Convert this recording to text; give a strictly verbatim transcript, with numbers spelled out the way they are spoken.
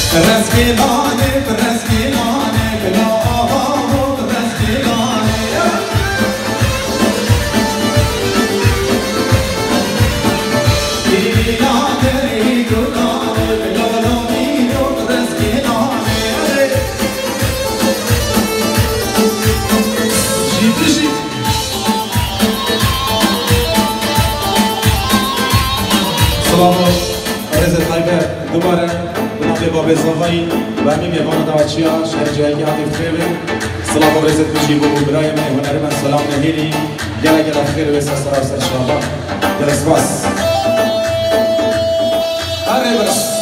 رسکیلانه رسکیلانه بلا آها رسکیلانه ایلانه ایدولانه بلا لومیو رسکیلانه جیدی جیدی سلام عرض طیبه دوباره باب زوایی و همین میوان داوچی ها شهر جایی عاطف خیبه سلام و رزت بجیبو برای من هنر من سلام نهیلی گله گله خیر و سر سر شما دلسپاس. آره برا